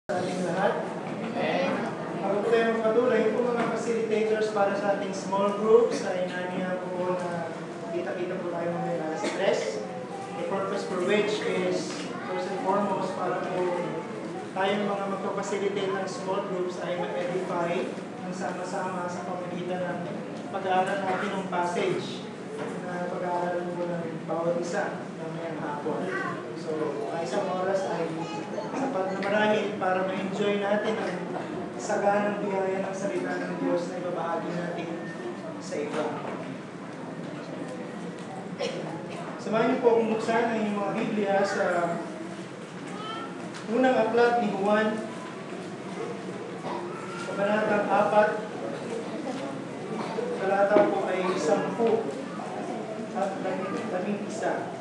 Sa ating lahat. Bago po tayo magpatuloy, po mga facilitators para sa ating small groups ay naniya po na kita-kita po tayo ng stress. The purpose for which is, first and foremost, para po tayong mga magpapacilitate ng small groups ay ma-edify ng sama-sama sa pamagitan ng pag-aaral natin ng passage na pag-aaral po ng bawat isa ng hapon. So, isang oras ay sapat na marahil para ma-enjoy natin ang saganang biyaya ng salita ng Diyos na ibabahagi natin sa iba. Samahan niyo po akong buksan ang inyong mga Biblia sa unang aklat ni Juan, kabanatang 4, talata po ay 10 at 11.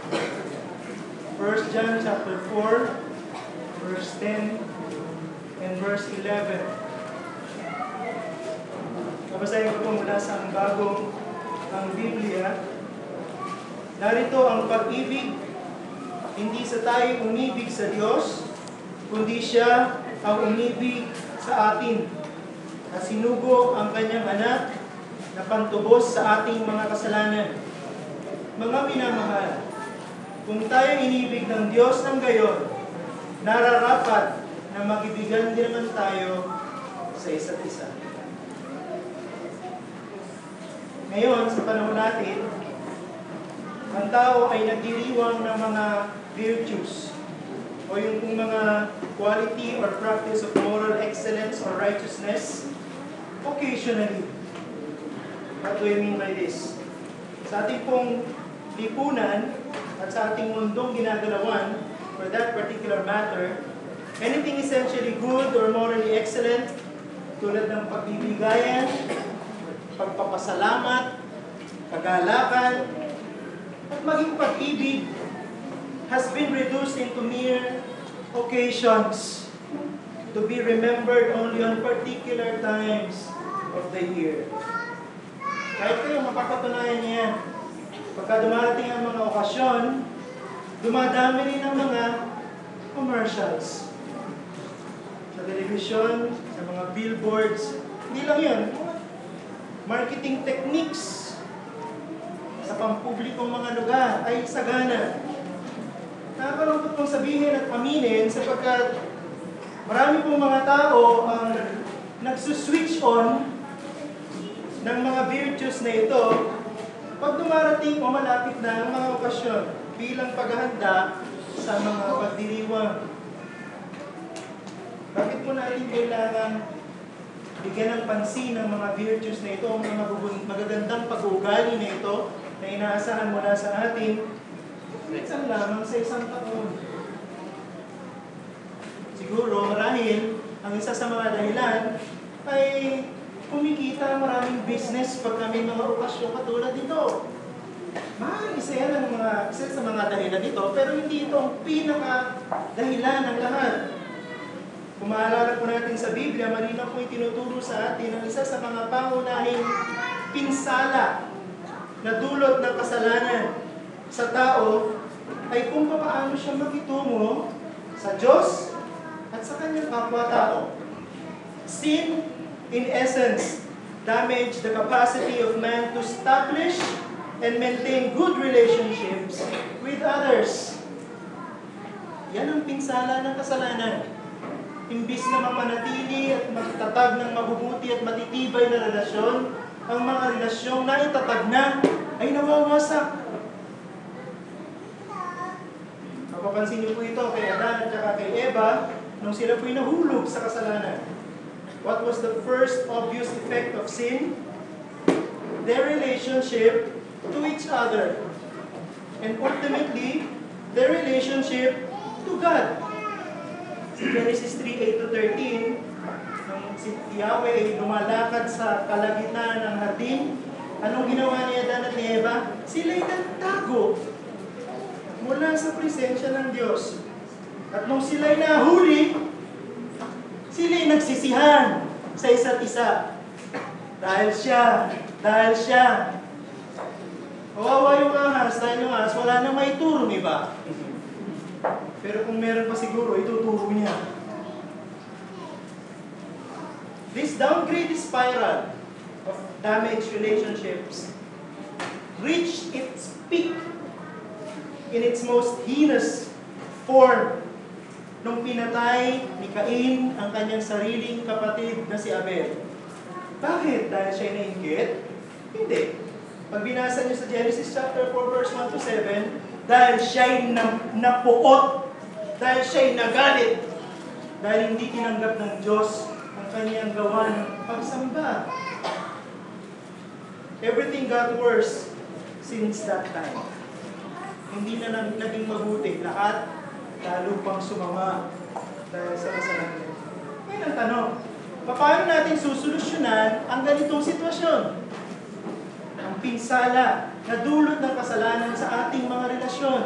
1 John chapter 4, verse 10 and verse 11. Babasahin ko po mula sa ang bagong ang Biblia. Narito ang pag-ibig, hindi sa tayo umibig sa Diyos, kundi siya ang umibig sa atin, na sinugo ang kanyang anak na pantubos sa ating mga kasalanan. Mga minamahal, kung tayo inibig ng Diyos ng gayon, nararapat na mag-ibigan din naman tayo sa isa't isa. Ngayon, sa panahon natin, ang tao ay nagdiriwang ng mga virtues o yung mga quality or practice of moral excellence or righteousness occasionally. What do I mean by this? Sa ating pong lipunan at sa ating mundong ginagalawan, for that particular matter, anything essentially good or morally excellent, tulad ng pagbibigayan, pagpapasalamat, kagalakan, at maging pag-ibig, has been reduced into mere occasions to be remembered only on particular times of the year. Kahit kayo, mapapatunayan niya yan. Pagka dumarating ang mga okasyon, dumadami rin ang mga commercials. Sa television, sa mga billboards, hindi lang yun. Marketing techniques sa pampublikong mga lugar ay sagana. Nakakalungkot pong sabihin at aminin sapagkat marami pong mga tao ang nagsuswitch on ng mga virtues na ito pag dumarating o malapit na ang mga okasyon bilang paghahanda sa mga pagdiriwang. Bakit po natin kailangan bigyan ng pansin ng mga virtues na ito, ang mga magagandang pag-uugali na ito na inaasahan mula sa atin, minsan lamang sa isang taon. Siguro, marahil, ang isa sa mga dahilan ay kumikita maraming business pag kami mga okasyon katulad dito. Isa yan ang isa sa mga dahilan dito, pero hindi ito ang pinaka-dahilan ng lahat. Kung maalala po natin sa Biblia, malinaw po itinuturo sa atin ang isa sa mga pangunahing pinsala na dulot ng kasalanan sa tao ay kung paano siya makitungo sa Diyos at sa kanyang kapwa-tao. Sin, in essence, damage the capacity of man to establish and maintain good relationships with others. Yan ang pinsala ng kasalanan. Imbis na mapanatili at magtatag ng mabubuti at matitibay na relasyon, ang mga relasyong naitatag na ay nawawasak. Mapapansin niyo po ito kay Adan at kay Eva nung sila po'y nahulog sa kasalanan. What was the first obvious effect of sin? Their relationship to each other. And ultimately, their relationship to God. Sa Genesis 3:8-13, nung si Yahweh ay lumalakad sa kalagitnaan ng hardin, anong ginawa ni Adan at ni Eva? Sila'y nagtago mula sa presensya ng Diyos. At nung sila'y nahuli, sila'y nagsisihan sa isa't isa. Dahil siya. Kawawa yung ahas, dahil yung ahas, wala nang maituro, iba. Pero kung meron pa siguro, ituturo niya. This downgraded spiral of damaged relationships reached its peak in its most heinous form nung pinatay ni Cain ang kanyang sariling kapatid na si Abel. Bakit? Dahil siya'y nainggit? Hindi. Pag binasa niyo sa Genesis chapter 4 verse 1 to 7, dahil siya'y napuot, dahil siya'y nagalit, dahil hindi tinanggap ng Diyos ang kanyang gawa ng pagsamba. Everything got worse since that time. Hindi na naging mabuti. Lahat lalo pang sumama dahil sa kasalanan. Ngayon ang tanong, paano natin susolusyonan ang ganitong sitwasyon? Ang pinsala na dulot ng kasalanan sa ating mga relasyon.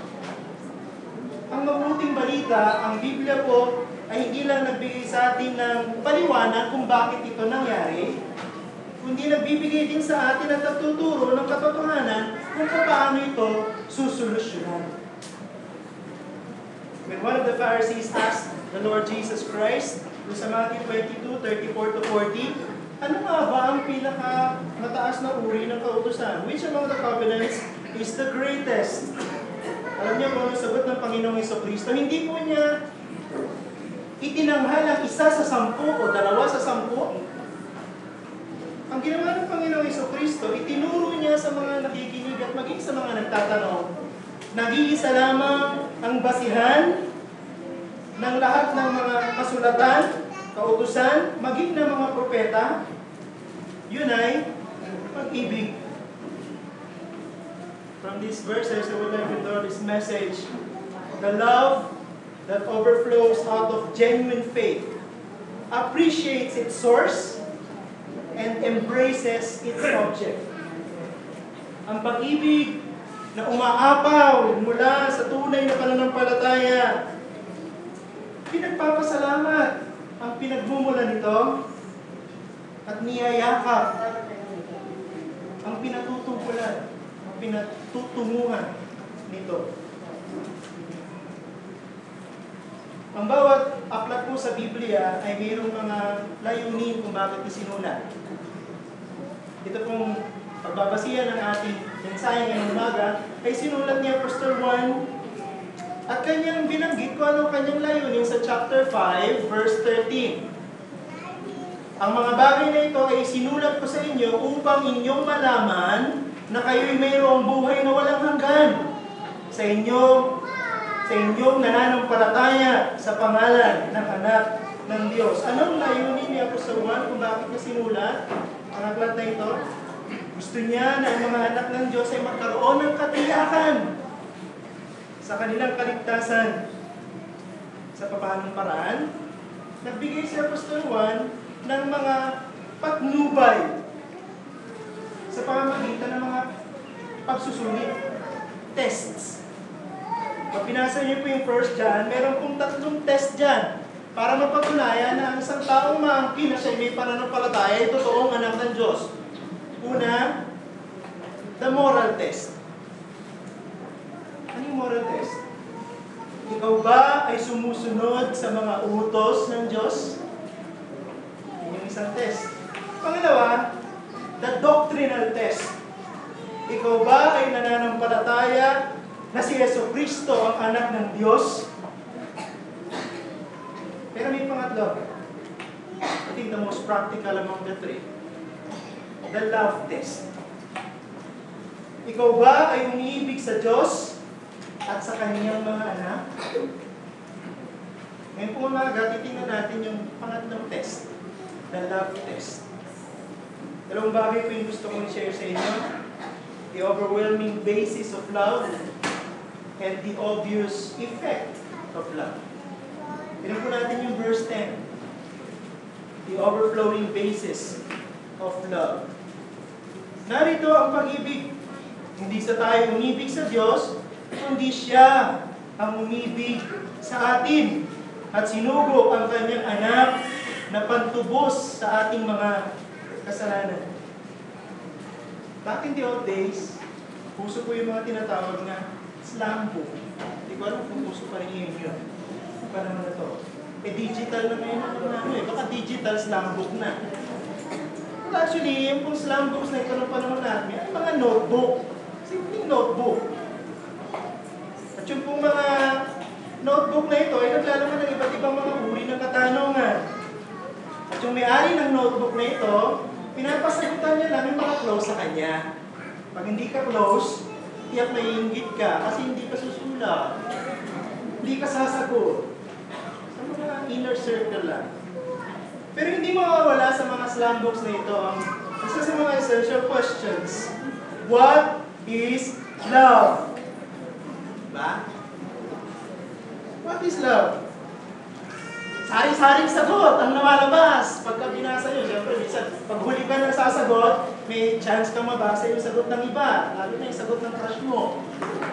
Ang mabuting balita, ang Biblia po ay hindi lang nagbigay sa atin ng paliwanag kung bakit ito nangyari, kundi nagbibigay din sa atin at nagtuturo ng katotohanan kung paano ito susolusyonan. When one of the Pharisees asked the Lord Jesus Christ, sa Matthew 22, 34 to 40, ano nga ba ang pinaka-mataas na uri ng kautusan? Which among the covenants is the greatest? Alam niyo kung ano sagot ng Panginoong Jesucristo? Hindi po niya itinanghal ang isa sa 10 o 2 sa 10. Ang ginawa ng Panginoong Jesucristo, itinuro niya sa mga nakikinig at maging sa mga nagtatanong, nag-iisa lamang ang basihan ng lahat ng mga kasulatan, kautusan, maging ng mga propeta, yun ay pag-ibig. From these verses, I would like to draw this message. The love that overflows out of genuine faith appreciates its source and embraces its object. Ang pag-ibig na umaapaw mula sa tunay na pananampalataya, pinagpapasalamat ang pinagmumula nito at niyayakap ang pinatutugulan, ang pinatutunguhan nito. Ang bawat aklat po sa Biblia ay mayroong mga layunin kung bakit isinulat. Ito pong pagbabasihan ng ating mensahe ngayong umaga ay sinulat ni Apostol Juan at kanyang binanggit kung anong kanyang layunin sa chapter 5, verse 13. Ang mga bagay na ito ay sinulat ko sa inyo upang inyong malaman na kayo'y mayroong buhay na walang hanggan sa inyong nananampalataya sa pangalan ng anak ng Diyos. Anong layunin ni Apostol Juan kung bakit niya sinulat ang aklat na ito? Gusto niya na ang mga anak ng Diyos ay magkaroon ng katiyakan sa kanilang kaligtasan. Sa paanong paraan, nagbigay si Apostol Juan ng mga patnubay sa pamamagitan ng mga pagsusungit, tests. Pag binasa niyo po yung 1 John, meron pong 3 test dyan para mapatunayan na ang isang taong maangkin na siya may pananampalataya ay totoong anak ng Diyos. Una, the moral test. Ano yung moral test? Ikaw ba ay sumusunod sa mga utos ng Diyos? Yun yung isang test. Pangalawa, the doctrinal test. Ikaw ba ay nananampalataya na si Jesucristo ang anak ng Diyos? Pero may pangatlo. I think the most practical among the 3. The love test. Ikaw ba ay umiibig sa Diyos at sa kanyang mga anak? Ngayon po umaga, titingnan natin yung pangatlong test. The love test. Dalawang bagay po yung gusto kong share sa inyo. The overwhelming basis of love and the obvious effect of love. Tignan po natin yung verse 10. The overflowing basis of love. Narito ang pag-ibig. Hindi sa tayo umibig sa Diyos, kundi siya ang umibig sa atin at sinugo ang kanyang anak na pantubos sa ating mga kasalanan. Back in the old days, puso po yung mga tinatawag na slam book. Hindi ko alam kung puso pa rin yun. Panahon na to. digital na ngayon ang ano eh. Baka digital slam book na. But actually, yung pong slam books na ito ng panahon natin, ay mga notebook. Simpleng notebook. At yung pong mga notebook na ito ay naglalaman ng iba't ibang mga uri ng katanungan. At yung may-ari ng notebook na ito, pinapasagutan niya lang yung mga close sa kanya. Pag hindi ka close, tiyak na iinggit ka kasi hindi ka susulat. Hindi ka sasagot. Sa mga inner circle lang. Pero hindi mawawala sa mga slam books na ito ang isa sa mga essential questions. What is love? Diba? What is love? Sari-saring sagot ang namalabas pagka binasa nyo. Siyempre, minsan, pag huli ka ng sasagot, may chance ka mabasa yung sagot ng iba. Lalo na yung sagot ng crush mo.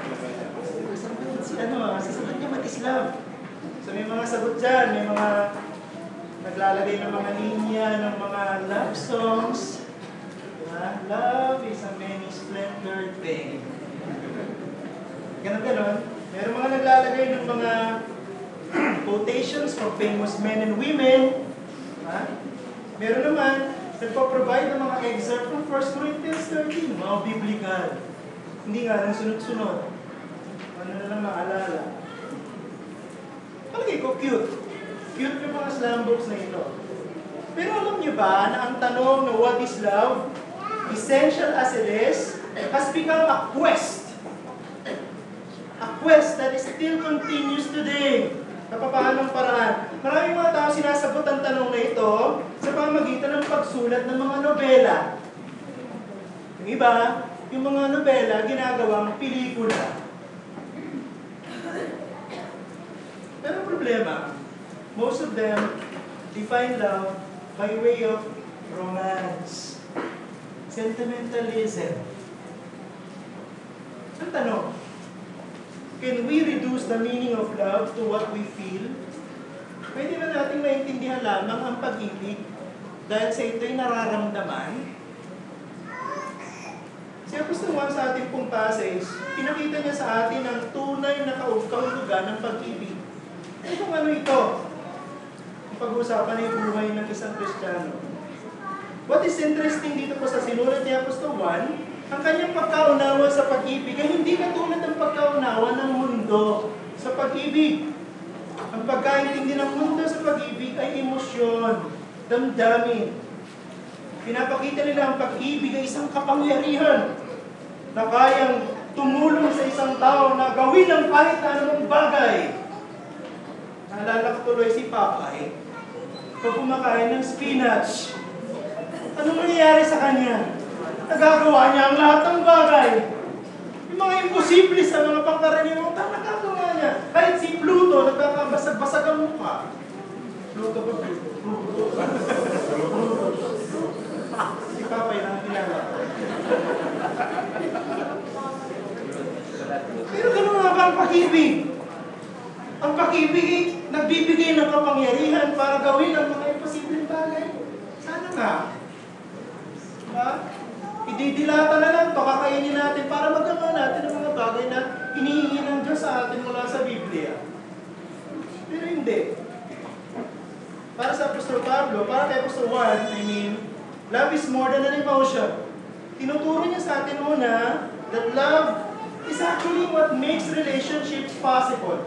Sasagot niya, what is love? So may mga sagot dyan, may mga naglalagay ng mga linya, ng mga love songs. Diba? Love is a many splendored thing. Ganon-ganon. Meron mga naglalagay ng mga quotations from famous men and women. Diba? Meron naman, nagpo-provide ng mga excerpt from 1 Corinthians 13, mga biblical. Hindi nga lang sunod-sunod. Ano na lang maalala. Palagay ko, cute. Cute yung mga slam books na ito. Pero alam niyo ba na ang tanong na what is love, essential as it is, has become a quest. A quest that is still continues today. Napapaanong paraan. Maraming mga tao sinasagot ang tanong na ito sa pamamagitan ng pagsulat ng mga nobela. Yung iba, yung mga nobela ginagawang pelikula. Pero ang problema, most of them define love by way of romance. Sentimentalism. Ang tanong, can we reduce the meaning of love to what we feel? Pwede ba natin maintindihan lamang ang pag-ibig dahil sa ito'y nararamdaman? Si Apostol Juan sa ating pong passage, pinakita niya sa atin ang tunay na kahulugan ng pag-ibig. Kung ano ito? Ang pag-uusapan ay buhay ng isang Kristiyano. What is interesting dito po sa sinulat ni Apostol Juan, ang kanyang pagkaunawa sa pag-ibig ay hindi katulad ng pagkaunawa ng mundo sa pag-ibig. Ang pagkaintindi ng mundo sa pag-ibig ay emosyon, damdamin. Pinapakita nila ang pag-ibig ay isang kapangyarihan na kayang tumulong sa isang tao na gawin ang kahit anumang bagay. Naalala ko tuloy si Papay, pag kumakain ng spinach, anong nangyayari sa kanya? Nagagawa niya ang lahat ng bagay. Yung mga imposible sa mga pangkaraniwang tao, nagagawa niya. Kahit si Pluto, nagkakabasag-basag ang mukha. Pluto ba? Pluto. Si Papay na kilala. Pero gano'n nga ba ang pag-ibig? Ang pag-ibig nagbibigay ng kapangyarihan para gawin ang mga imposibleng bagay. Sana nga. Diba? Ididilata na lang ito, kakainin natin para magawa natin ang mga bagay na hinihingi ng Diyos sa atin mula sa Biblia. Pero hindi. Para sa Apostol Pablo, para kay Apostol Juan, love is more than an emotion. Tinuturo niya sa atin muna that love is actually what makes relationships possible.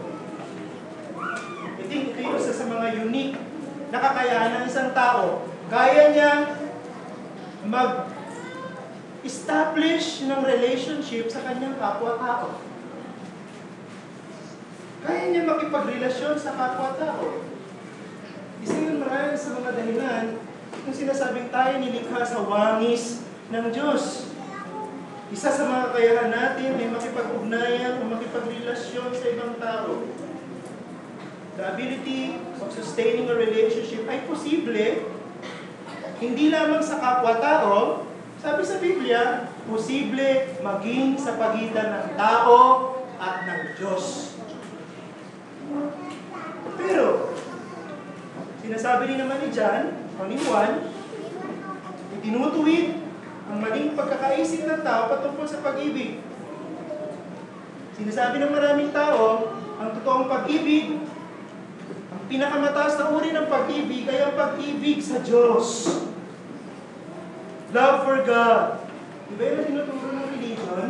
I think ito yung isa sa mga unique na kakayahan ng isang tao. Kaya niyang establish ng relationship sa kanyang kapwa-tao. Kaya niya makipagrelasyon sa kapwa-tao. Isa yun marami sa mga dahilan kung sinasabing tayo nilikha sa wangis ng Diyos. Isa sa mga kakayahan natin ay makipag-ugnayan o makipagrelasyon sa ibang tao. The ability of sustaining a relationship ay posible hindi lamang sa kapwa-tao. Sabi sa Biblia, posible maging sa pagitan ng tao at ng Diyos. Pero, sinasabi din naman ni John, o ni Juan, itinutuwid ang maling pagkakaisip ng tao patungkol sa pag-ibig. Sinasabi ng maraming tao, ang totoong pag-ibig, ang pinakamataas na uri ng pag-ibig ay ang pag-ibig sa Diyos. Love for God. Diba yun ang tinuturo ng religion?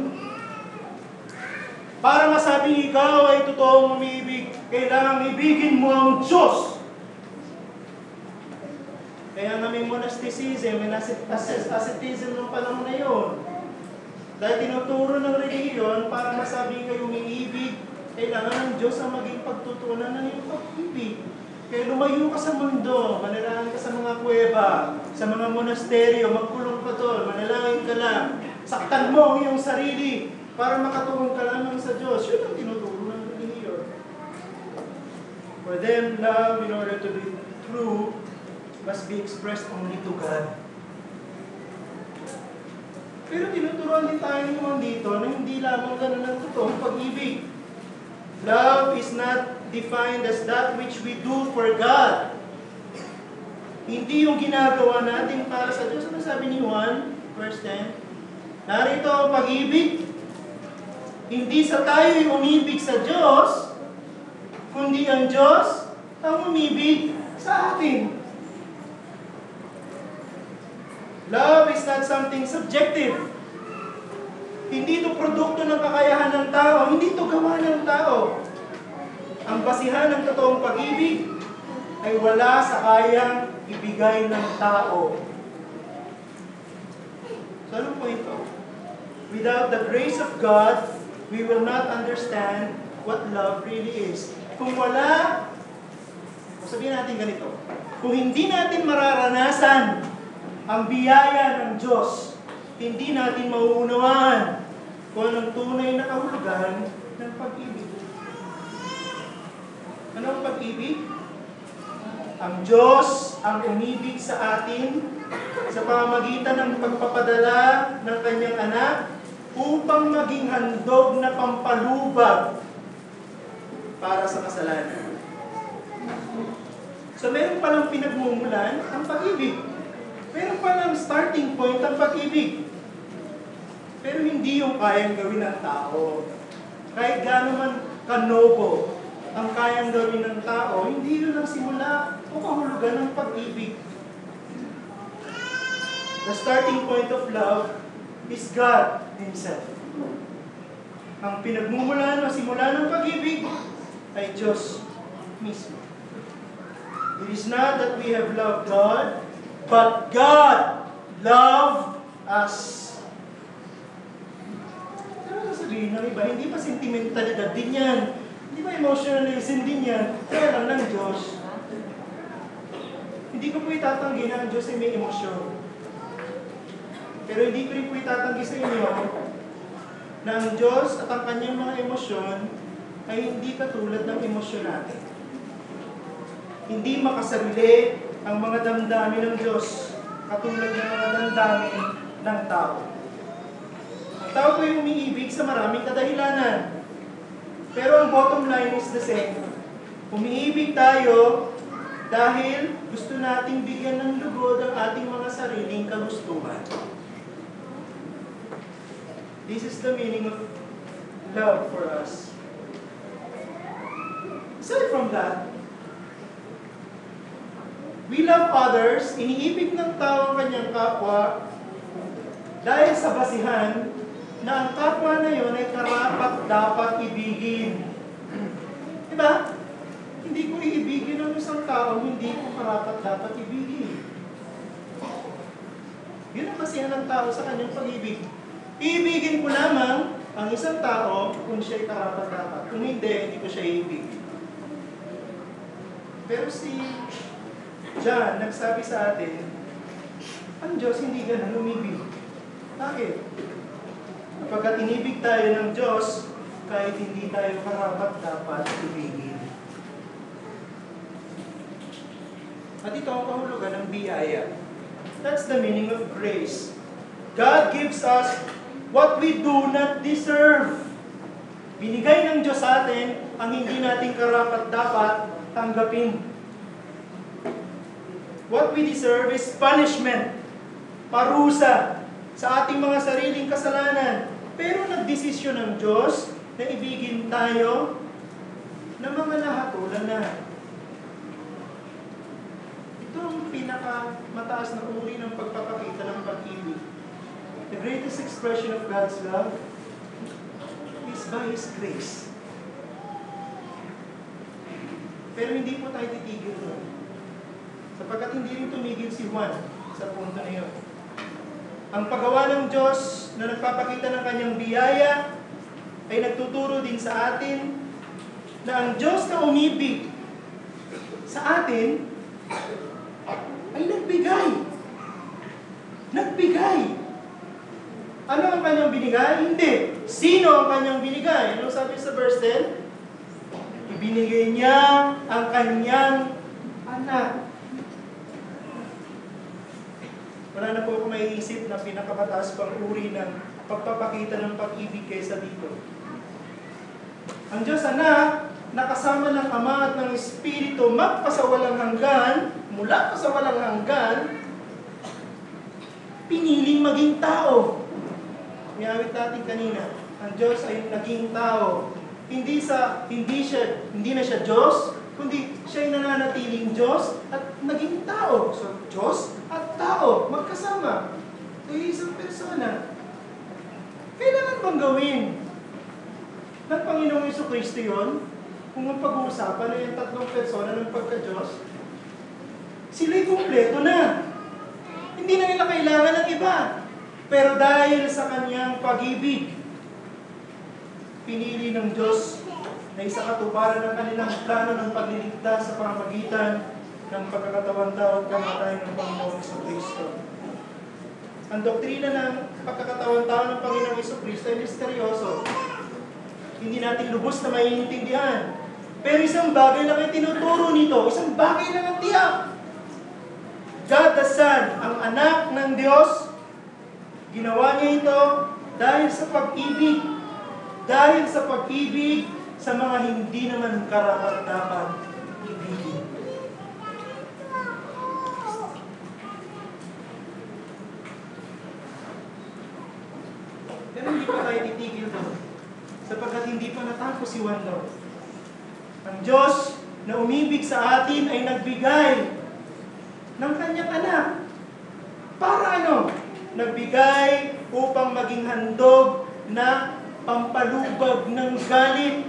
Para masabing ikaw ay totoong umibig, kailangang ibigin mo ang Diyos. Kaya naming monasticism and asceticism ng panahon na yun. Dahil tinuturo ng religion, para masabing kayo umiibig, kailangan ng Diyos ang maging pagtutunan ng iyong pag-ibig. Kaya lumayo ka sa mundo, manalangin ka sa mga kuweba, sa mga monasteryo, magkulong ka doon, manalangin ka lang. Saktan mo ang iyong sarili para makatulong ka lamang sa Diyos. Yun ang tinuturo ng religion. For them, love, in order to be true, must be expressed only to God. Pero tinuturuan din tayo naman dito na hindi lamang ganun ang totoong pag-ibig. Love is not defined as that which we do for God. Hindi yung ginagawa natin para sa Diyos. Ano sabi ni Juan, verse 10? Narito ang pag-ibig. Hindi sa tayo'y umibig sa Diyos, kundi ang Diyos ang umibig sa atin. Love is not something subjective. Hindi ito produkto ng kakayahan ng tao. Hindi ito gawa ng tao. Ang basihan ng totoong pag-ibig ay wala sa kayang ibigay ng tao. So ano po ito? Without the grace of God, we will not understand what love really is. Kung wala, sabihin natin ganito, kung hindi natin mararanasan ang biyaya ng Diyos, hindi natin mauunawaan kung anong tunay na kahulugan ng pag-ibig. Ano ang pag-ibig? Ang Diyos ang umibig sa atin sa pamamagitan ng pagpapadala ng Kanyang anak upang maging handog na pampalubag para sa kasalanan. So meron palang pinagmumulan ang pag-ibig. Meron palang starting point ang pag-ibig. Pero hindi yung kayang gawin ng tao. Kahit gaano man kanobo ang kayang gawin ng tao, hindi yun ang simula o kahulugan ng pag-ibig. The starting point of love is God Himself. Ang pinagmumulan o simula ng pag-ibig ay Diyos mismo. It is not that we have loved God, but God loved us. Ano sasabihin ng iba? Hindi pa sentimentalidad din yan. Hindi ba emotionalism din yan? Kaya lang ng Diyos. Hindi ko po itatanggi na ang Diyos ay may emosyon. Pero hindi ko rin po itatanggi sa inyo na ang Diyos at ang kanyang mga emosyon ay hindi katulad ng emosyon natin. Hindi makasarili ang mga damdamin ng Diyos katulad ng mga damdamin ng tao. Ang tao po ay umiibig sa maraming kadahilanan. Pero ang bottom line is the same. Umiibig tayo dahil gusto nating bigyan ng lugod ang ating mga sariling kagustuhan. This is the meaning of love for us. Aside from that, we love others, iniibig ng tao ang kanyang kapwa dahil sa basihan na ang kapwa na yun ay karapat dapat ibigin. Diba? Hindi ko iibigin ang isang tao, hindi ko karapat dapat ibigin. Yun ang basihan ng tao sa kanyang pag-ibig. Iibigin ko lamang ang isang tao kung siya'y karapat dapat. Kung hindi ko siya iibigin. Pero si John nagsabi sa atin, ang Diyos hindi ganun umibig. Bakit? Kapag inibig tayo ng Diyos, kahit hindi tayo karapat dapat ibigin. At ito ang kahulugan ng biyaya. That's the meaning of grace. God gives us what we do not deserve. Binigay ng Diyos sa atin ang hindi natin karapat dapat tanggapin. What we deserve is punishment, parusa sa ating mga sariling kasalanan. Pero nagdesisyon ng Diyos na ibigin tayo ng mga nahatulan na. ang pinakamataas na uri ng pagpapakita ng pag-ibig? The greatest expression of God's love is by His grace. Pero hindi po tayo titigil doon. Sapagkat hindi rin tumigil si Juan sa punto na yun. Ang paggawa ng Diyos na nagpapakita ng kanyang biyaya ay nagtuturo din sa atin na ang Diyos na umibig sa atin ay nagbigay. Nagbigay. Ano ang kanyang binigay? Hindi. Sino ang kanyang binigay? Ano sabi sa verse 10? Ibinigay niya ang kanyang anak. Wala na po ako maiisip na pinakamataas pang uri ng pagpapakita ng pag-ibig kaysa dito. Ang Diyos Anak, nakasama ng Ama at ng Espiritu, magpasawalang hanggan, mula pa sa walang hanggan, piniling maging tao. Iawit natin kanina, ang Diyos ay naging tao. Hindi na siya Diyos, kundi siya ay nananatiling Diyos at naging tao. So, Diyos at tao, magkasama. Ito ay isang persona. Kailangan bang gawin ng Panginoong Jesucristo yun? Kung ang pag-uusapan ay yung tatlong persona ng pagka-Diyos, sila'y kumpleto na. Hindi na nila kailangan ng iba. Pero dahil sa kanyang pag-ibig, pinili ng Diyos na isa katuparan ng kanilang plano ng pagliligtas sa pamamagitan ng pagkakatawang tao at kamatayan ng Panginoong Jesucristo. Ang doktrina ng pagkakatawang tao ng Panginoong Jesucristo ay misteryoso. Hindi natin lubos na maiintindihan. Pero isang bagay lang ay tinuturo nito. Isang bagay lang ang tiyak. God the Son, ang anak ng Diyos, ginawa niya ito dahil sa pag-ibig. Dahil sa pag-ibig sa mga hindi naman karapat-dapat ibigin. Pero hindi pa tayo titigil doon. Sapagkat hindi pa natapos si Juan doon. Ang Diyos na umibig sa atin ay nagbigay ng kanyang anak. Para ano? Nagbigay upang maging handog na pampalubag ng galit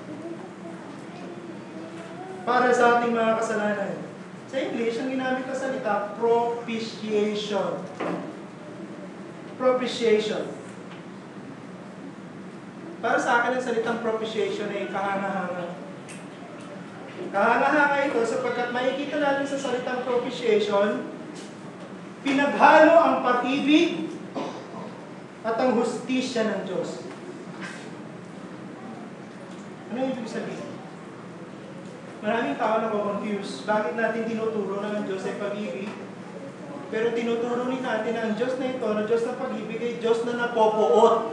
para sa ating mga kasalanan. Sa English, ang ginamit na salita, propitiation. Propitiation. Para sa akin, ang salitang propitiation ay kahanga-hanga. Kahanga-hanga ito sapagkat makikita natin sa salitang propitiation, pinaghalo ang pag-ibig at ang hustisya ng Diyos. Ano yung ibig sabihin? Maraming tao nako-confuse. Bakit natin tinuturo na ang Diyos ay pag-ibig? Pero tinuturo rin natin na ang Diyos na ito, na Diyos na pag-ibig, ay Diyos na napopoot.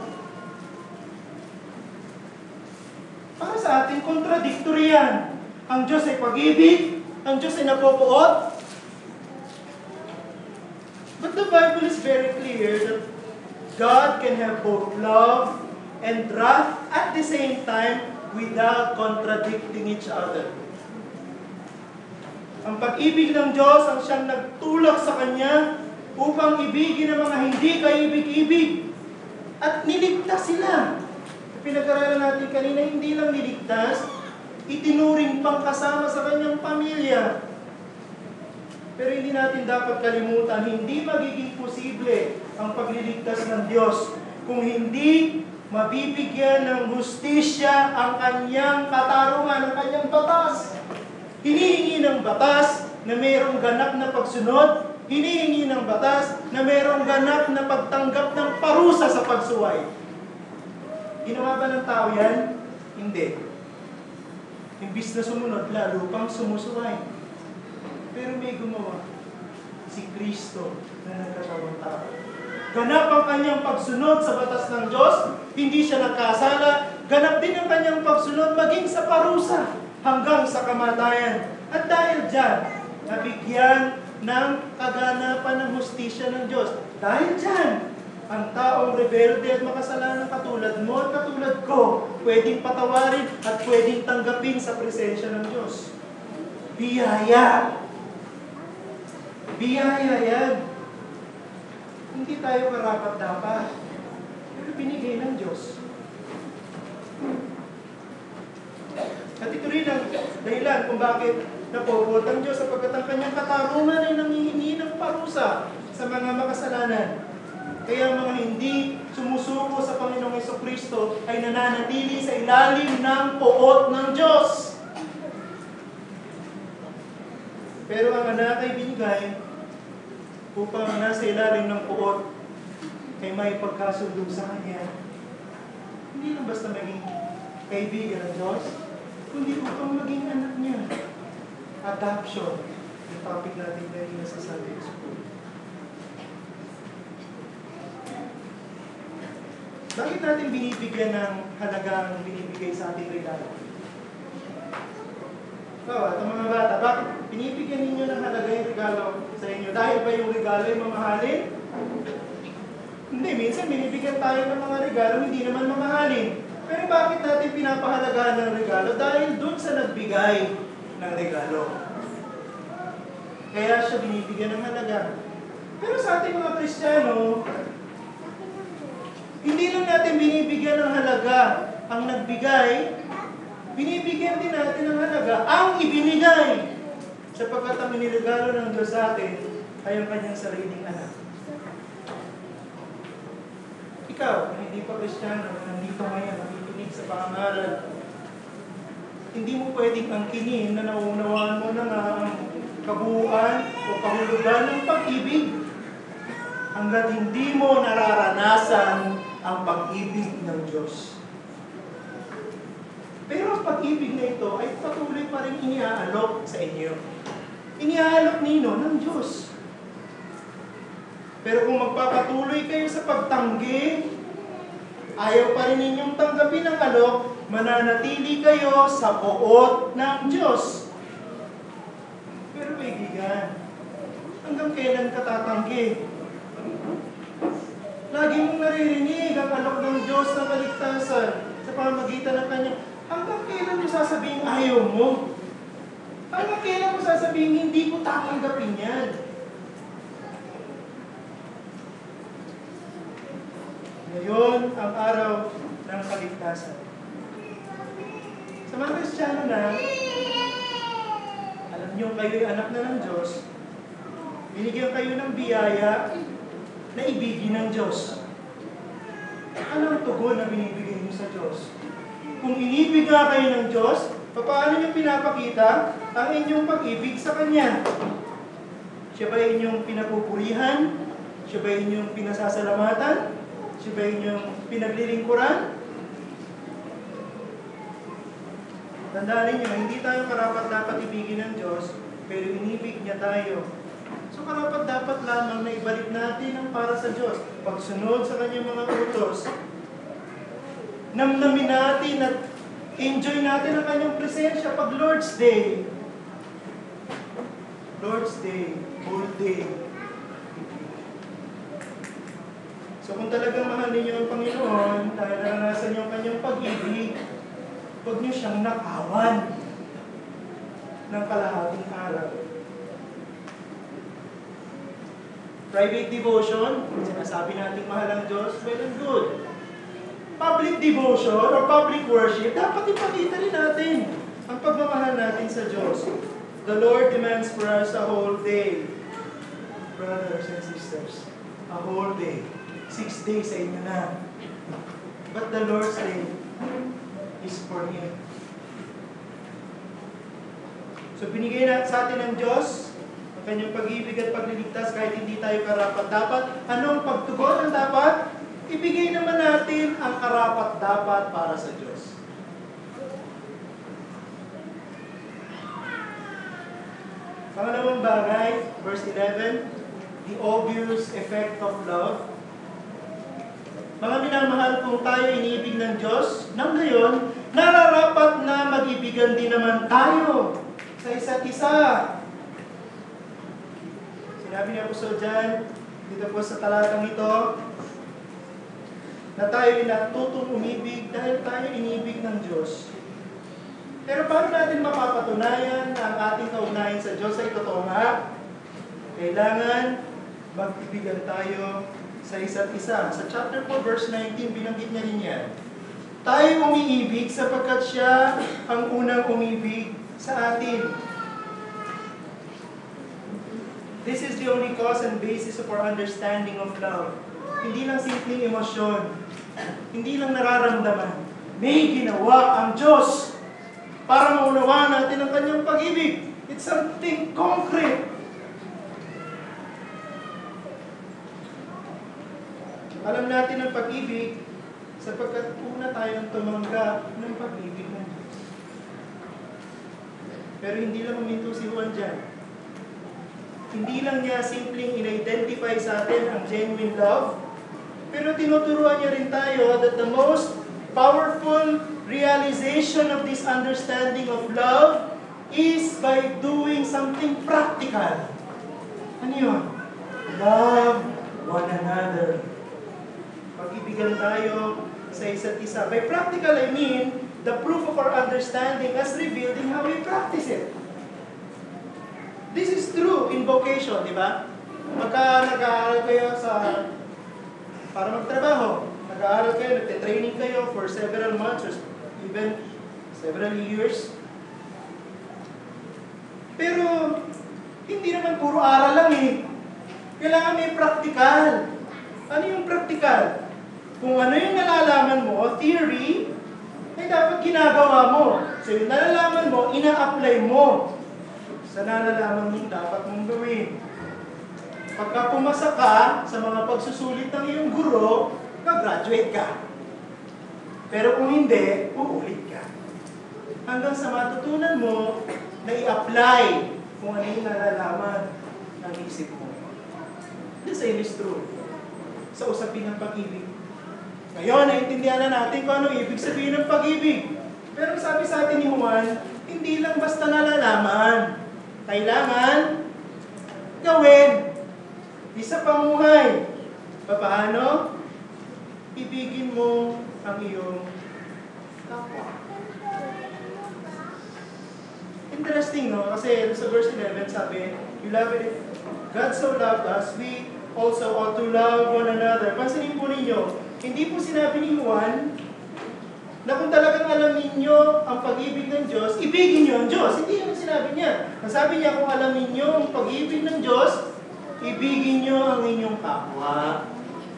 Para sa atin, contradictory yan. Ang Diyos ay pag-ibig, ang Diyos ay napopoot. But the Bible is very clear that God can have both love and wrath at the same time without contradicting each other. Ang pag-ibig ng Diyos ang siyang nagtulak sa Kanya upang ibigin ang mga hindi kaibig-ibig at niligtas sila. Pinag-aralan natin kanina, hindi lang niligtas, itinuring pang kasama sa Kanyang pamilya. Pero hindi natin dapat kalimutan, hindi magiging posible ang pagliligtas ng Diyos kung hindi mabibigyan ng hustisya ang Kanyang katarungan, ang Kanyang batas. Hinihingi ng batas na mayroong ganap na pagsunod, hinihingi ng batas na mayroong ganap na pagtanggap ng parusa sa pagsuway. Ginawa ba ng tao yan? Hindi. Imbis na sumunod, lalo pang sumusuway. Pero may gumawa, si Kristo na nagkatawang tao. Ganap ang kanyang pagsunod sa batas ng Diyos, hindi siya nagkasala, ganap din ang kanyang pagsunod maging sa parusa hanggang sa kamatayan. At dahil dyan, nabigyan ng kaganapan ng hustisya ng Diyos. Dahil dyan, ang taong rebelde at makasalanan katulad mo at katulad ko, pwedeng patawarin at pwedeng tanggapin sa presensya ng Diyos. Biyaya. Biyaya yan. Hindi tayo karapat-dapat. Pero binigay ng Diyos. At ito rin ang dahilan kung bakit napupot ang Diyos sapagkat ang kanyang katarungan ay nanghihingi ng parusa sa mga makasalanan. Kaya mga hindi sumusuko sa Panginoong Jesucristo ay nananatili sa ilalim ng poot ng Diyos. Pero ang anak ay binigay upang nasa ilalim ng poot ay may pagkasundo sa Kanya. Hindi lang basta maging kaibigan ng Diyos, kundi upang maging anak niya. Adoption. Yung topic natin kanina sa Sunday School. Bakit natin binibigyan ng halagang binibigay sa ating regalo? Itong mga bata, bakit binibigyan ninyo ng halaga yung regalo sa inyo? Dahil ba yung regalo ay mamahalin? Hindi, minsan binibigyan tayo ng mga regalo, hindi naman mamahalin. Pero bakit natin pinapahalagaan ng regalo? Dahil dun sa nagbigay ng regalo. Kaya siya binibigyan ng halaga. Pero sa ating mga Kristiyano, hindi lang natin binibigyan ng halaga ang nagbigay, binibigyan din natin ng halaga ang ibinigay. Sapagkat ang iniregalo ng Diyos sa atin ay ang kanyang sariling anak. Ikaw, na hindi pa Kristiyano, nandito ngayon, nakikinig sa pangangaral, hindi mo pwedeng angkinin na naunawaan mo na nga ang kabuuan o kahulugan ng pag-ibig hanggat hindi mo nararanasan ang pag-ibig ng Diyos. Pero ang pag-ibig na ito ay patuloy pa rin iniaalok sa inyo. Iniaalok nino ng Diyos. Pero kung magpapatuloy kayo sa pagtanggi, ayaw pa rin ninyong tanggapin ang alok, mananatili kayo sa poot ng Diyos. Pero kaibigan, hanggang kailan ka tatanggi? Lagi mong naririnig ang alok ng Diyos na kaligtasan sa pamamagitan ng Kanya. Hanggang kailan mo sasabihin ayaw mo? Hanggang kailan mo sasabihin hindi ko tatanggapin yan? Ngayon ang araw ng kaligtasan. Sa mga Kristiyano na, alam niyo kayo'y anak na ng Diyos, binigyan kayo ng biyaya na ibigin ng Diyos. Ano ang tugon na binibigay niyo sa Diyos? Kung inibig nga kayo ng Diyos, paano niyo pinapakita ang inyong pag-ibig sa Kanya? Siya ba inyong pinapupurihan? Siya ba inyong pinasasalamatan? Siya ba inyong pinaglilingkuran? Tandaan ninyo, hindi tayo karapat-dapat ibigin ng Diyos, pero inibig niya tayo. So karapat-dapat lamang na ibalik natin ang para sa Diyos. Pagsunod sa Kanyang mga utos, namnamin natin at enjoy natin ang Kanyang presensya pag Lord's Day. Lord's Day, whole day. So kung talagang mahal ninyo ang Panginoon, dahil naranasan niyo ang Kanyang pag-ibig, huwag niyo siyang nakawan ng kalahating araw. Private devotion, sinasabi natin mahal ang Diyos, well and good. Public devotion or public worship, dapat ipakita rin natin ang pagmamahal natin sa Diyos. The Lord demands for us a whole day. Brothers and sisters, a whole day. 6 days sa inyo na. But the Lord's day is for Him. So binigay na sa atin ng Diyos ang Kanyang pag-ibig at pagliligtas kahit hindi tayo karapat-dapat. Anong pagtugon ang dapat? Ibigay naman natin ang karapat-dapat para sa Diyos. Pangalawang bagay, verse 11, the obvious effect of love. Mga minamahal, kung tayo iniibig ng Diyos, nang gayon, nararapat na mag-ibigan din naman tayo sa isa't isa. Sinabi ni Apostol John, dito po sa talatang ito, na tayo natutong umibig dahil tayo inibig ng Diyos. Pero paano natin mapapatunayan na ang ating kaugnayan sa Diyos ay totoo nga? Kailangan mag-ibigan tayo sa isa't isa. Sa chapter 4, verse 19, binanggit niya rin yan. Tayo umiibig sapagkat siya ang unang umibig sa atin. This is the only cause and basis of our understanding of love. Hindi lang simpleng emosyon. Hindi lang nararamdaman. May ginawa ang Diyos para maunawaan natin ang kanyang pag-ibig. It's something concrete. Alam natin ang pag-ibig sapagkat una tayong tumanggap ng pag-ibig ng Diyos. Pero hindi lang huminto si Juan dyan. Hindi lang niya simpleng in-identify sa atin ang genuine love, pero tinuturuan niya rin tayo that the most powerful realization of this understanding of love is by doing something practical. Ano yun? Love one another. Pag-ibigan tayo sa isa't isa. By practical, I mean the proof of our understanding as revealed in how we practice it. This is true in vocation, di ba? Pagka nag-aaral kayo para magtrabaho, nag-aaral kayo, nagte-training kayo for several months or even several years. Pero, hindi naman puro aral lang eh. Kailangan may practical. Ano yung practical? Kung ano yung nalalaman mo, theory, ay dapat ginagawa mo. So yung nalalaman mo, ina-apply mo sa nalalaman mo dapat mong gawin. Pagka pumasa ka sa mga pagsusulit ng iyong guro, mag-graduate ka. Pero kung hindi, uulit ka. Hanggang sa matutunan mo na i-apply kung ano yung nalalaman ng isip mo. The same is true sa usapin ng pag-ibig. Ngayon, naintindihan na natin kung ano ibig sabihin ng pag-ibig. Pero sabi sa atin ni Juan, hindi lang basta nalalaman. Kailangan gawin. Isa pamuhay. Paano? Ibigin mo ang iyong kapwa. Interesting, no? Kasi sa verse 11 sabi, Beloved, God so loved us, we also ought to love one another. Pansinin po ninyo, hindi po sinabi ni Juan na kung talagang alam ninyo ang pag-ibig ng Diyos, ibigin niyo ang Diyos. Hindi yung sinabi niya. Ang sabi niya, kung alam ninyo ang pag-ibig ng Diyos, ibigin niyo ang inyong kapwa.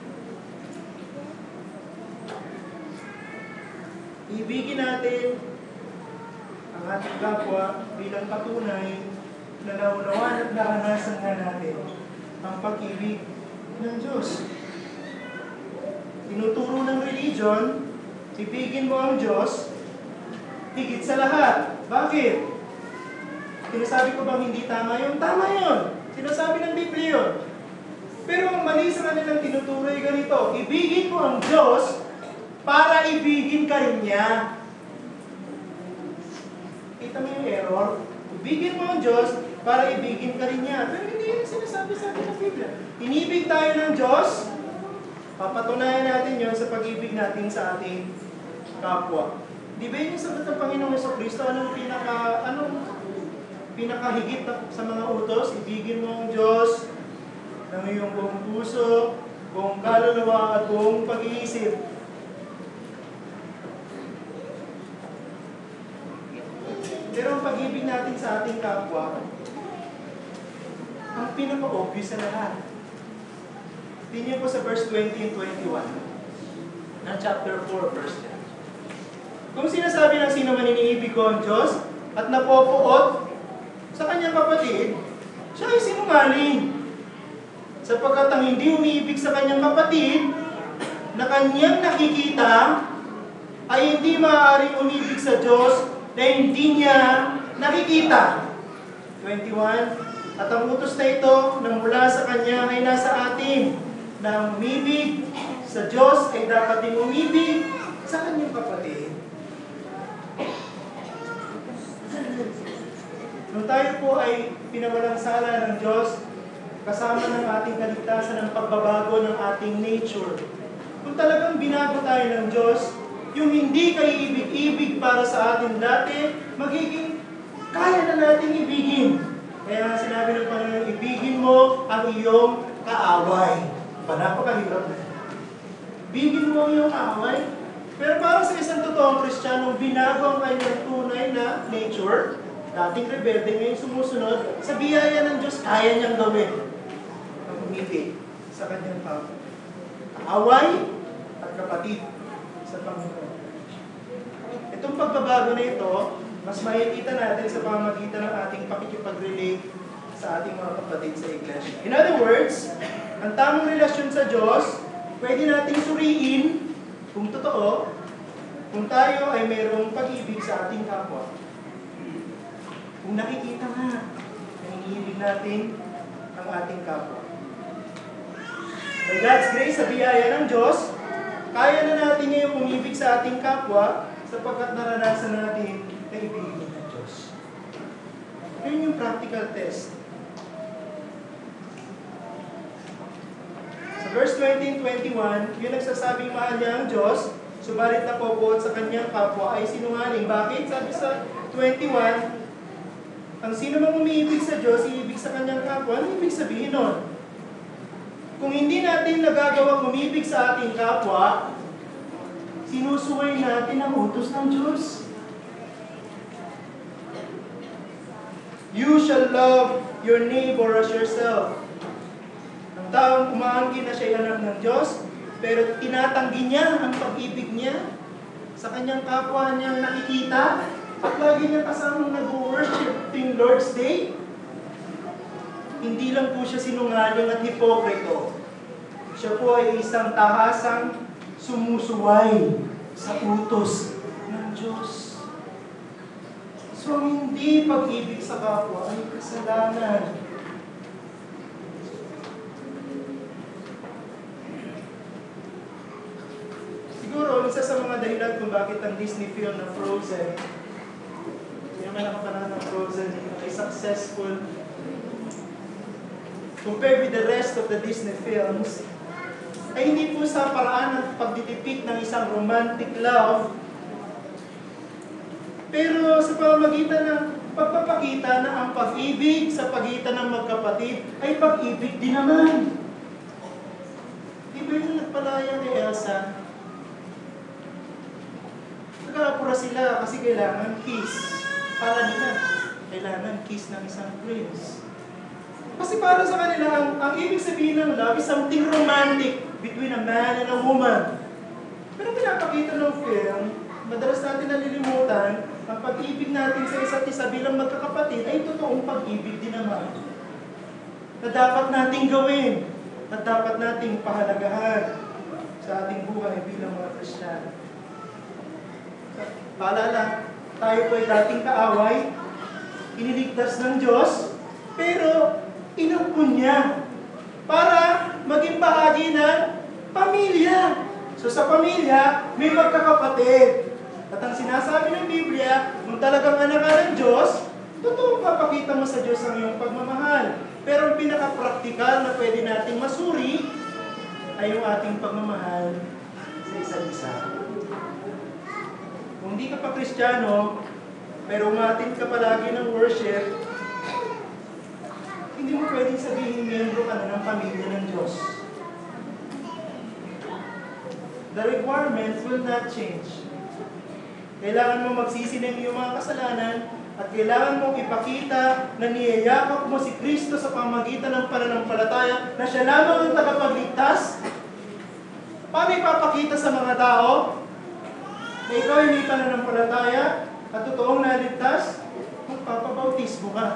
Ibigin natin ang ating kapwa bilang patunay na naunawaan at naranasan nga natin ang pag-ibig ng Diyos. Tinuturo ng religion, ibigin mo ang Diyos, higit sa lahat. Bakit? Sinasabi ko bang hindi tama yun? Tama yun. Sinasabi ng Biblia yun. Pero ang mali sa kanilang tinuturo ay ganito, ibigin mo ang Diyos para ibigin ka rin niya. Kita mo yung error? Ibigin mo ang Diyos para ibigin ka rin niya. Pero hindi yun sinasabi sa atin ng Biblia. Inibig tayo ng Diyos, papatunayan natin yun sa pag-ibig natin sa ating kapwa. Di ba yun yung sagot ng Panginoong Jesucristo? Anong pinakahigit sa mga utos? Ibigin mo ang Diyos ng iyong buong puso, buong kaluluwa at buong pag-iisip. Pero ang pag-ibig natin sa ating kapwa, ang pinaka-obvious sa lahat. Tingnan po sa verse 20 and 21 ng chapter 4, verse 10. Kung sinasabi ng sino man iniibig ko ang Diyos at napopuot sa kanyang kapatid, siya ay sinungaling. Sapagkat ang hindi umiibig sa kanyang kapatid na kanyang nakikita ay hindi maaaring umibig sa Diyos na hindi niya nakikita. 21. At ang utos na ito na mula sa Kanya ay nasa atin, na ang umibig sa Diyos ay dapat din umibig sa kanyang kapatid. Nung tayo po ay pinawalang sala ng Diyos, kasama ng ating kaligtasan ng pagbabago ng ating nature. Kung talagang binago tayo ng Diyos, yung hindi kaibig-ibig para sa atin dati, magiging kaya na natin ibigin. Kaya sinabi ng Panginoon, ibigin mo mo ang iyong kaaway. Napakahirap na. Ibigin mo ang iyong kaaway. Pero para sa isang totoong Kristiyanong binago ang kanyang tunay na nature, dating rebelde, ngayon sumusunod, sa biyaya ng Diyos, kaya niyang gawin ang umibig sa kanyang kapwa. Kaaway at kapatid sa Panginoon. Itong pagbabago na ito, mas makikita natin sa pamamagitan ng ating pakikipag-relate sa ating mga kapatid sa iglesia. In other words, ang tamang relasyon sa Diyos, pwede nating suriin kung totoo, kung tayo ay mayroong pag-ibig sa ating kapwa. Kung nakikita nga, na iniibig natin ang ating kapwa. By God's grace, sa biyaya ng Diyos, kaya na natin ngayong umibig sa ating kapwa sapagkat naranasan natin na ibigin ng Diyos. Yun yung practical test. Sa verse 20 and 21, yung nagsasabing mahal niya ang Diyos, subalit napopot sa kanyang kapwa ay sinungaling. Bakit? Sabi sa 21, ang sino mang umiibig sa Diyos, iibig sa kanyang kapwa, ano ibig sabihin nun? Kung hindi natin nagagawang umibig sa ating kapwa, sinusuway natin ang utos ng Diyos. You shall love your neighbor as yourself. Ang taong umaangkin na siya'y anak ng Diyos, pero tinatanggi niya ang pag-ibig niya sa kanyang kapwa niyang nakikita at lagi niya kasamang nag-worship tuwing Lord's Day. Hindi lang po siya sinungaling at hipokrito. Siya po ay isang tahasang sumusuway sa utos ng Diyos. So, hindi pag-ibig sa kapwa ay kasalanan. Siguro, isa sa mga dahilan kung bakit ang Disney film na Frozen, hindi naman nakapanood ng Frozen, ay successful compared with the rest of the Disney films, ay hindi po sa paraan ng pagdidipik ng isang romantic love, pero sa pamamagitan ng pagpapakita na ang pag-ibig sa pagitan ng magkapatid ay pag-ibig din naman. Di ba yung nagpalaya kay Elsa? Nag-aapura sila kasi kailangan kiss. Para nila, kailangan kiss ng isang prince. Kasi para sa kanila, ang ibig sabihin ng love is something romantic between a man and a woman. Pero pinapakita ng film, madalas natin nalilimutan, ang pag-ibig natin sa isa't isa bilang magkakapatid ay totoong pag-ibig din naman. Na dapat nating gawin, na dapat nating pahalagahan sa ating buhay bilang mga Kristiyano. Paalala, tayo po ay dating kaaway, iniligtas ng Diyos, pero inampun niya para maging bahagi ng pamilya. So sa pamilya, may magkakapatid. At ang sinasabi ng Biblia, kung talagang anak ka ng Diyos, totoo papakita mo sa Diyos ang iyong pagmamahal. Pero ang pinaka-praktikal na pwede nating masuri ay yung ating pagmamahal sa isa't isa. Kung hindi ka pa Kristiyano, pero umatin ka palagi ng worship, hindi mo pwedeng sabihin miyembro ka na ng pamilya ng Diyos. The requirements will not change. Kailangan mo magsisi ng iyong mga kasalanan at kailangan mong ipakita na niyayakap mo si Kristo sa pamagitan ng pananampalataya na siya lamang ang tagapagligtas. Paano ipapakita sa mga tao na ikaw ay may pananampalataya at totoong naligtas? Magpapabautismo ka.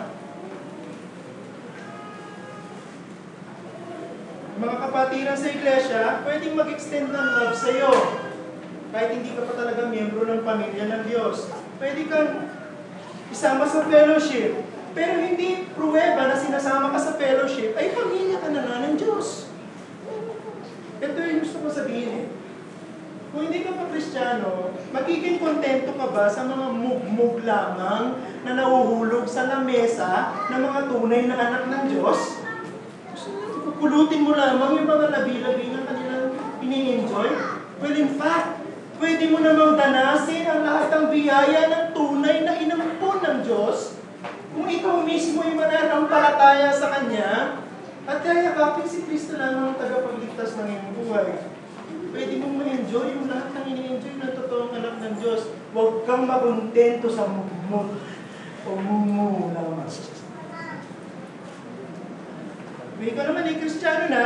Mga kapatiran sa iglesia, pwedeng mag-extend ng love sa iyo. Kahit hindi ka pa talaga miyembro ng pamilya ng Diyos. Pwede kang isama sa fellowship. Pero hindi pruweba na sinasama ka sa fellowship ay pamilya ka na ng Diyos. Ito yung gusto ko sabihin. Kung hindi ka pa Kristiyano, magiging kontento ka ba sa mga mugmug lamang na nauhulog sa lamesa ng mga tunay na anak ng Diyos? Pupulutin mo lamang yung mga labi-labi na kanilang ini-enjoy? Well, in fact, pwede mo namang danasin ang lahat ng biyaya ng tunay na inampun ng Diyos kung ikaw mismo yung mananampalataya sa Kanya bakit si Kristo lamang ang tagapagligtas ng iyong buhay? Pwede mong ma-enjoy yung lahat ng ini-enjoy ng totoong anak ng Diyos. Huwag kang makontento sa mugmug o mumu lamang. Ikaw naman ay Kristiyano na,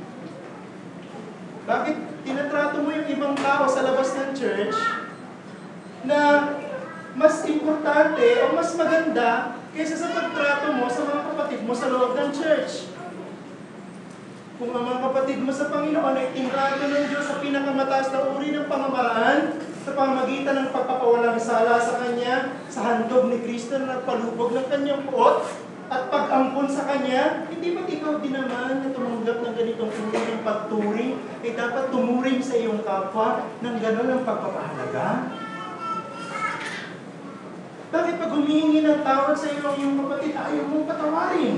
bakit tinatrato mo yung ibang tao sa labas ng church na mas importante o mas maganda kaysa sa pagtrato mo sa mga kapatid mo sa loob ng church? Kung ang mga kapatid mo sa Panginoon ay tinrato ng Diyos sa pinakamataas na uri ng pamamaraan, sa pamamagitan ng pagpapawalang sala sa Kanya, sa handog ni Kristo na nagpalubog ng Kanyang puot, at pag-ampon sa Kanya, hindi ba't ikaw din naman na tumanggap ng ganitong uri ng pagturing, ay dapat tumuring sa iyong kapwa ng gano'n ang pagpapahalaga? Bakit pag humihingi ng tawad sa iyo ang iyong kapatid, ayaw mong patawarin?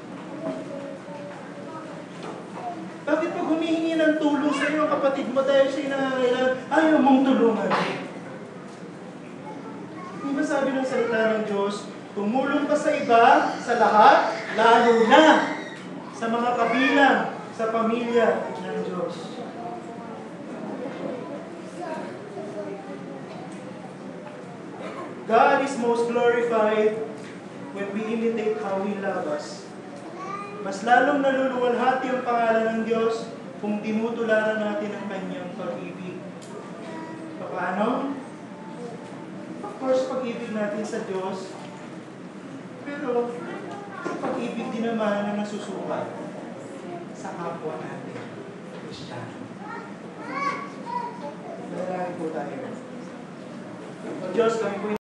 Bakit pag humihingi ng tulong sa iyo ang kapatid mo dahil siya nangangailangan, ayaw mong tulungan? Di ba sabi ng salita ng Diyos, tumulong ka sa iba, sa lahat, lalo na sa mga kabilang, sa pamilya ng Diyos. God is most glorified when we imitate how He loves us. Mas lalong naluluwalhati ang pangalan ng Diyos kung tinutularan natin ang Kanyang pag-ibig. Paano? Of course, pag-ibig natin sa Diyos, pero pag-ibig din naman na nasusukat sa kapwa natin, Kristiyano. Manalangin po tayo. O Diyos, kami po